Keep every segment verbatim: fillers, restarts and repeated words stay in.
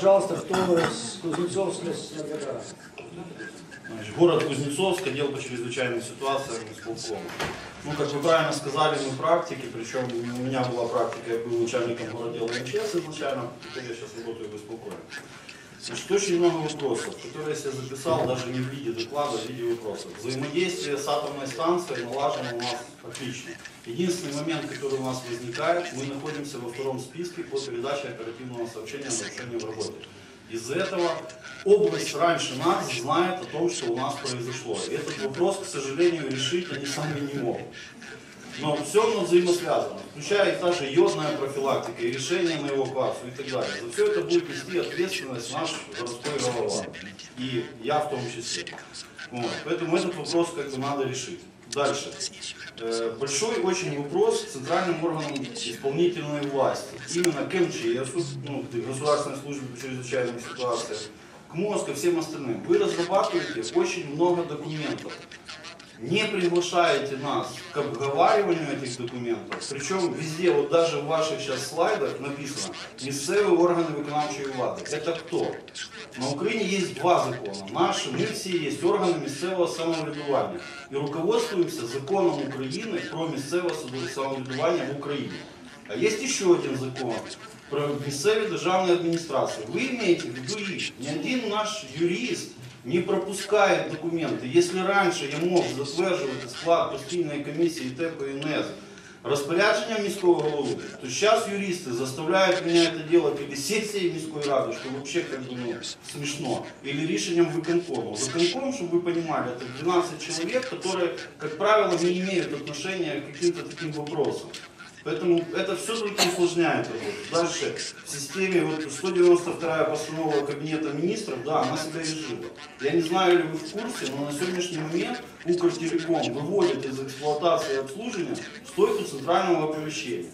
пожалуйста, кто с Кузнецовска, с Энергодара. Город Кузнецовск, отдел по чрезвычайным ситуациям, исполком. Ну, как вы правильно сказали, мы практики, причем у меня была практика, я был начальником городдела МЧС изначально, теперь я сейчас работаю в исполкоме. Значит, очень много вопросов, которые я себе записал даже не в виде доклада, а в виде вопросов. Взаимодействие с атомной станцией налажено у нас отлично. Единственный момент, который у нас возникает, мы находимся во втором списке по передаче оперативного сообщения о нарушении в работе. Из-за этого область раньше нас знает о том, что у нас произошло. И этот вопрос, к сожалению, решить они сами не могут. Но все равно взаимосвязано, включая и та же йодная профилактика, и решение на эвакуацию и так далее. За все это будет нести ответственность наш городской голова. И я в том числе. Вот. Поэтому этот вопрос как бы надо решить. Дальше. Большой очень вопрос к центральным органам исполнительной власти. Именно к МЧС, ну, к Государственной службе по чрезвычайным ситуациям, к МОЗ, ко всем остальным. Вы разрабатываете очень много документов. Не приглашаете нас к обговариванию этих документов. Причем везде, вот даже в ваших сейчас слайдах написано «Місцеві органи виконавчої влади». Это кто? На Украине есть два закона. Наши, мы все есть органы місцевого самоврядування. И руководствуемся законом Украины про місцевое самоврядування в Украине. А есть еще один закон про місцеві державні адміністрації. Вы имеете в виду их. Ни один наш юрист не пропускает документы. Если раньше я мог затверджувати склад постійної комісії Т П Н С розпорядженням міського голови, то сейчас юристы заставляют меня это делать или сессией міської ради, что вообще как бы ну, смешно, или решением выконкома. Выконком, чтобы вы понимали, это двенадцать человек, которые, как правило, не имеют отношения к каким-то таким вопросам. Поэтому это все только усложняет работу. Дальше, в системе вот сто девяносто вторая постанова Кабинета министров, да, она себя изжила. Я не знаю, ли вы в курсе, но на сегодняшний момент Укртелеком выводит из эксплуатации и обслуживания стойку центрального оповещения.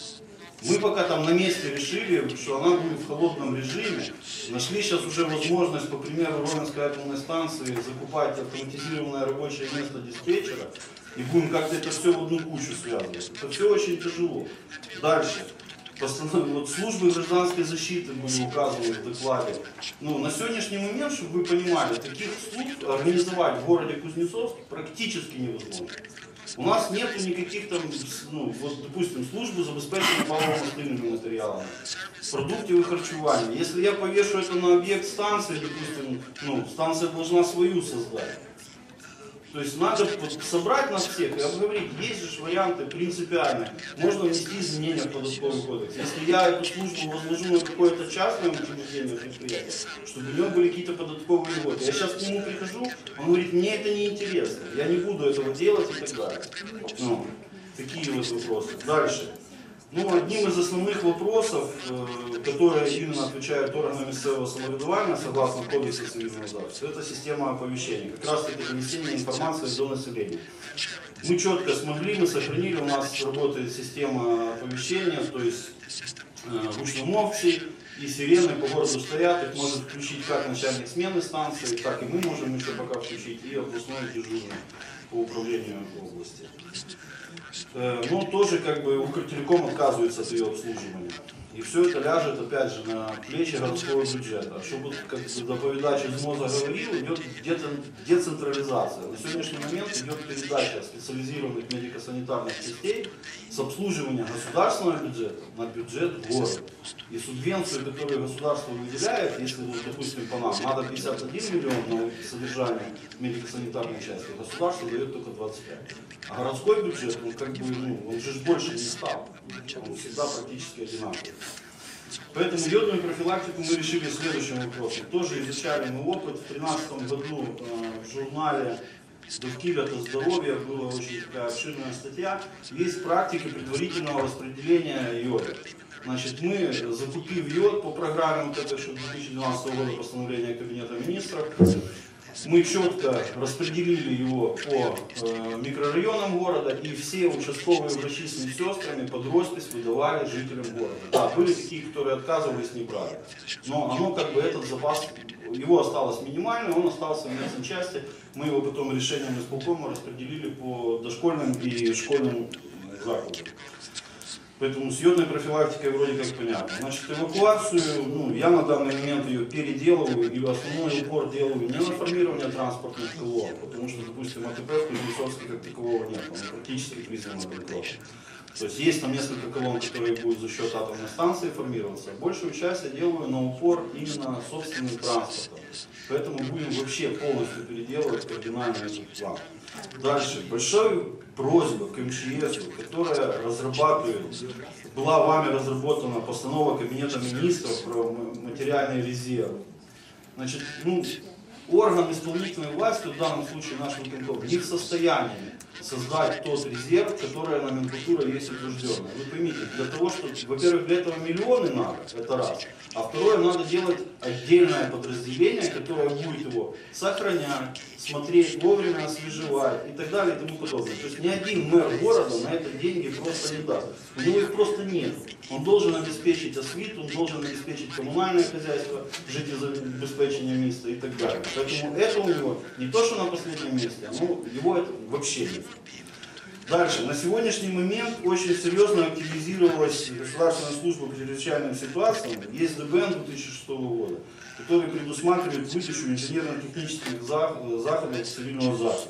Мы пока там на месте решили, что она будет в холодном режиме. Нашли сейчас уже возможность, по примеру Ровенской атомной станции, закупать автоматизированное рабочее место диспетчера. И будем как-то это все в одну кучу связывать. Это все очень тяжело. Дальше. Вот службы гражданской защиты были указаны в докладе. Ну, на сегодняшний момент, чтобы вы понимали, таких служб организовать в городе Кузнецовск практически невозможно. У нас нет никаких там, ну, вот, допустим, службы забезпечения паливно-мастильными материалами, продуктов и харчевания. Если я повешу это на объект станции, допустим, ну, станция должна свою создать. То есть надо вот собрать нас всех и обговорить, есть же варианты принципиальные. Можно внести изменения в податковый кодекс. Если я эту службу возложу на какое-то частное учреждение предприятие, чтобы у него были какие-то податковые льготы. Я сейчас к нему прихожу, он говорит, мне это не интересно, я не буду этого делать и так далее. Ну, такие вот вопросы. Дальше. Ну, одним из основных вопросов, которые именно отвечают органы місцевого самоврядування, согласно Кодексу цивильного законодательства, это система оповещения, как раз таки донесение информации до населения. Мы четко смогли, мы сохранили, у нас работает система оповещения, то есть ручномовцы и сирены по городу стоят, их может включить как начальник смены станции, так и мы можем еще пока включить, и областной дежурный по управлению области. Но тоже как бы Укртелеком отказывается от ее обслуживания. И все это ляжет опять же на плечи городского бюджета. Чтобы, как доповедач из МОЗа говорил, идет децентрализация. На сегодняшний момент идет передача специализированных медико-санитарных частей с обслуживания государственного бюджета на бюджет города. И субвенцию, которую государство выделяет, если, допустим, по нам, надо пятьдесят один миллион на содержание медико-санитарной части, государство дает только двадцать пять. А городской бюджет, он как бы, ну, он же больше не стал. Он всегда практически одинаковый. Поэтому йодную профилактику мы решили следующим вопросом. Тоже изучали мы опыт. В две тысячи тринадцатом году э, в журнале «Довкілля та здоровья» была очень такая обширная статья. Есть практики предварительного распределения йода. Значит, мы, закупив йод по программе вот этой две тысячи двенадцатого года постановления Кабинета министров, мы четко распределили его по э, микрорайонам города, и все участковые врачи с медсестрами под роспись выдавали жителям города. Да, были такие, которые отказывались, не брали. Но оно как бы этот запас, его осталось минимально, он остался в местной части. Мы его потом решением исполкома распределили по дошкольным и школьным закладам. Поэтому с йодной профилактикой вроде как понятно. Значит, эвакуацию, ну, я на данный момент ее переделываю, и основной упор делаю не на формирование транспортных колонн, потому что, допустим, АТП в Кузнецовске как такового нет, он практически признан банкротом. То есть есть там несколько колонн, которые будут за счет атомной станции формироваться. Большую часть я делаю на упор именно собственным транспортом. Поэтому будем вообще полностью переделывать кардинально этот план. Дальше. Большая просьба к эм че эсу, которая разрабатывает, была вами разработана постанова Кабинета министров про материальный резерв. Значит, ну, орган исполнительной власти, в данном случае наш Виконтоп, не в состоянии создать тот резерв, который номенклатура есть утвержденная. Вы поймите, для того, что, во-первых, для этого миллионы надо, это раз, а второе, надо делать отдельное подразделение, которое будет его сохранять, смотреть, вовремя освежевать и так далее и тому подобное. То есть ни один мэр города на это деньги просто не даст. У него их просто нет. Он должен обеспечить освиту, он должен обеспечить коммунальное хозяйство, жизнеобеспечение места и так далее. Поэтому это у него не то, что на последнем месте, но его это вообще нет. Дальше. На сегодняшний момент очень серьезно активизировалась Государственная служба по чрезвычайным ситуациям, есть дэ бэ эн две тысячи шестого года, который предусматривает выдачу инженерно-технических заходов цивильного захиста.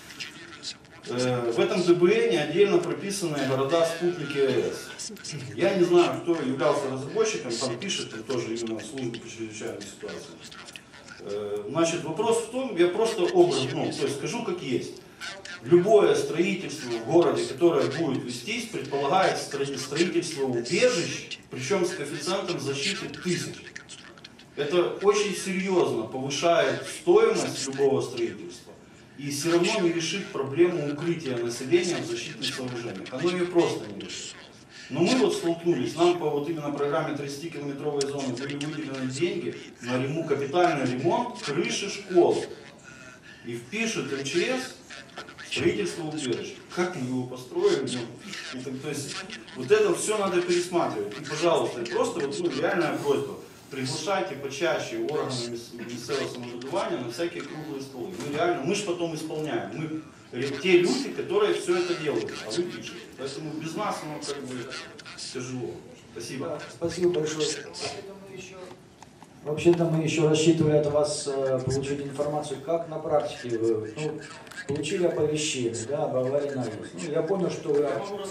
В этом дэ бэ эне отдельно прописаны города-спутники а э эс. Я не знаю, кто являлся разработчиком, там пишет, там тоже именно служба по чрезвычайным ситуациям. Значит, вопрос в том, я просто образ, ну, то есть скажу как есть. Любое строительство в городе, которое будет вестись, предполагает строительство убежищ, причем с коэффициентом защиты тысяч. Это очень серьезно повышает стоимость любого строительства и все равно не решит проблему укрытия населения в защитных сооружениях. Оно ее просто не решит. Но мы вот столкнулись, нам по вот именно программе тридцатикилометровой зоны были выделены деньги на ремонт, капитальный ремонт крыши школы. И впишет эм че эс строительство убежища. Как мы его построим? Ну, это, то есть вот это все надо пересматривать. И, пожалуйста, просто вот, ну, реальная просьба. Приглашайте почаще органы местного самоврядування на всякие круглые столы. Мы реально, мы же потом исполняем. Мы те люди, которые все это делают, а вы пишете. Поэтому без нас оно как бы тяжело. Спасибо. Да, спасибо большое. Вообще-то мы еще рассчитывали от вас э, получить информацию, как на практике вы ну, получили оповещение, да, об аварии на АЭС. Ну, я понял, что вы,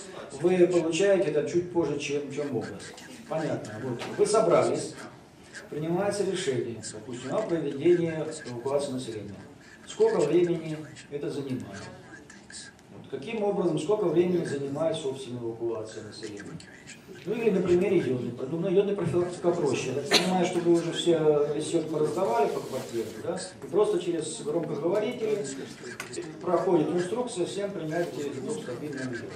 вы получаете это чуть позже, чем, чем область. Понятно. Вот. Вы собрались, принимается решение, допустим, о проведении эвакуации населения. Сколько времени это занимает? Вот. Каким образом, сколько времени занимает, собственно, эвакуация населения? Ну или на примере йодной. Ну, на йодной профилактика проще. Я так понимаю, что вы уже все весь йод пораздавали по квартирам, да? И просто через громкоговорители проходит инструкция всем принять ну, стабильную йод.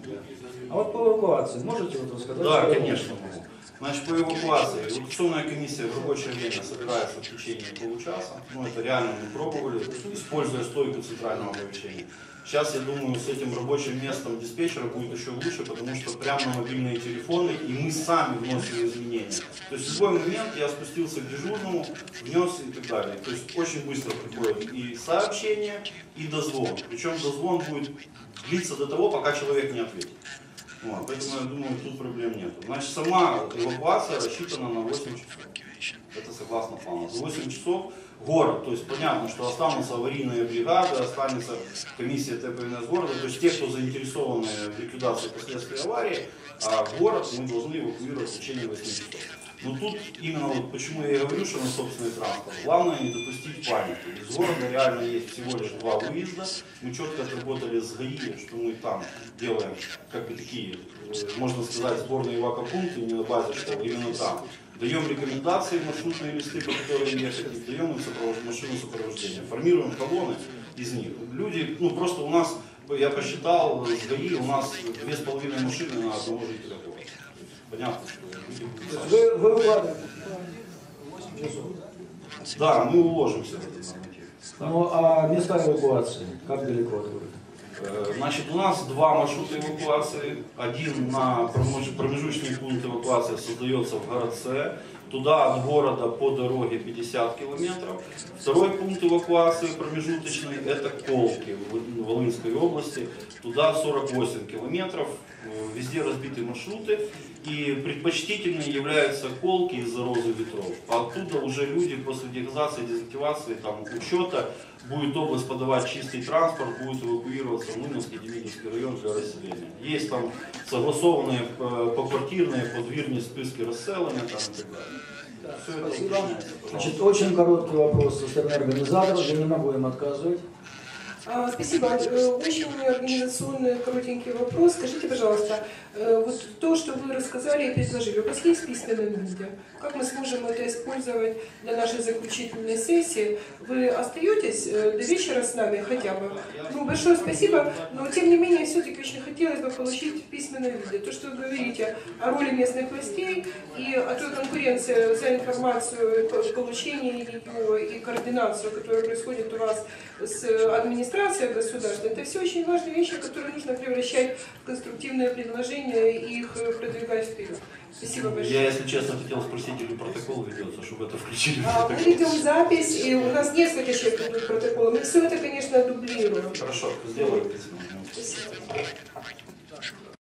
А вот по эвакуации можете вот рассказать? Да, конечно могу. Значит, по эвакуации. Эвакуационная комиссия в рабочее время собирается в течение получаса. Ну, это реально мы пробовали, используя стойку центрального оповещения. Сейчас, я думаю, с этим рабочим местом диспетчера будет еще лучше, потому что прямо на мобильные телефоны, и мы сами вносим изменения. То есть в любой момент я спустился к дежурному, внес и так далее. То есть очень быстро приходит и сообщение, и дозвон. Причем дозвон будет длиться до того, пока человек не ответит. Вот, поэтому я думаю, тут проблем нет. Значит, сама эвакуация рассчитана на восемь часов. Это согласно плану. За восемь часов город, то есть понятно, что останутся аварийные бригады, останется комиссия тэ пэ эн эс города, то есть те, кто заинтересованы в ликвидации последствий аварии, а город мы должны эвакуировать в течение восьми часов. Но тут именно вот почему я и говорю, что на собственный транспорт. Главное не допустить паники. Из города реально есть всего лишь два выезда. Мы четко отработали с ГАИ, что мы там делаем как бы такие, можно сказать, сборные эвакопункты не на базе школы, именно там. Даем рекомендации, маршрутные листы, по которым ехать, и даем им сопровож... машину сопровождения. Формируем колонны из них. Люди, ну просто у нас, я посчитал, с ГАИ у нас две с половиной машины на одного жителя города. Понятно, что люди будут... Вы, вы укладываете? Да, мы уложимся в этот норматив. Ну а места эвакуации, как далеко от города? Значит, у нас два маршрута эвакуации. Один на промежуточный пункт эвакуации создается в городце. Туда от города по дороге пятьдесят километров. Второй пункт эвакуации промежуточный – это Колки в Волынской области. Туда сорок восемь километров. Везде разбиты маршруты. И предпочтительнее являются Колки из-за розы ветров. А оттуда уже люди после деакtivации, дезактивации, там, учета, будет область подавать чистый транспорт, будет эвакуироваться в Луновский, Демидовский район для расселения. Есть там согласованные поквартирные, подвірні списки расселения там, и так далее. Да, Все спасибо. это Значит, очень короткий вопрос со стороны организаторов, я не могу им отказывать. А, Спасибо. Э, Очень организационный коротенький вопрос. Скажите, пожалуйста, э, вот то, что вы рассказали и предложили, у вас есть в письменном виде? Как мы сможем это использовать для нашей заключительной сессии? Вы остаетесь э, до вечера с нами хотя бы? Ну, большое спасибо, но тем не менее, все-таки очень хотелось бы получить в письменном виде. То, что вы говорите о роли местных властей и о той конкуренции за информацию, получение ее и координацию, которая происходит у вас с администрацией, государства. Это все очень важные вещи, которые нужно превращать в конструктивные предложения и их продвигать вперед. Спасибо большое. Я, если честно, хотел спросить, или протокол ведется, чтобы это включили в А, мы протокол. ведем запись, и у нас несколько человек ведут протоколы. Мы все это, конечно, дублируем. Хорошо, сделаю письмо. Спасибо.